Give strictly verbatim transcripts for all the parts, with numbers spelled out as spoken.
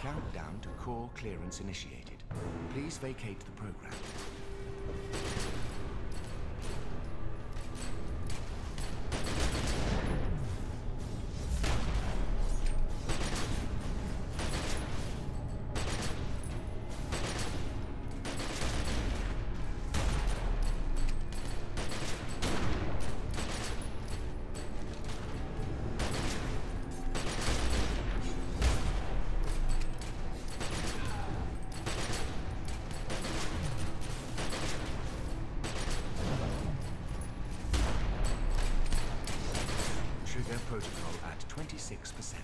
Countdown to core clearance initiated. Please vacate the program. Trigger protocol at twenty-six percent.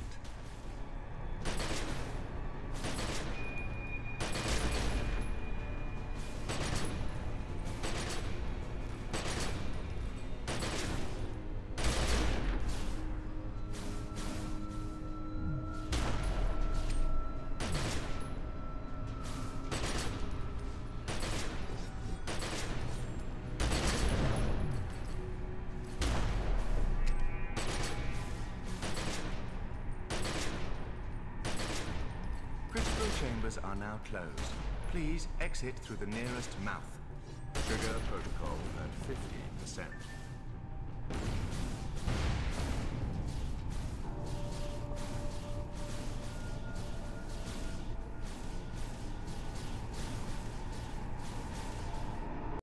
Critical chambers are now closed. Please exit through the nearest mouth. Trigger protocol at fifty percent.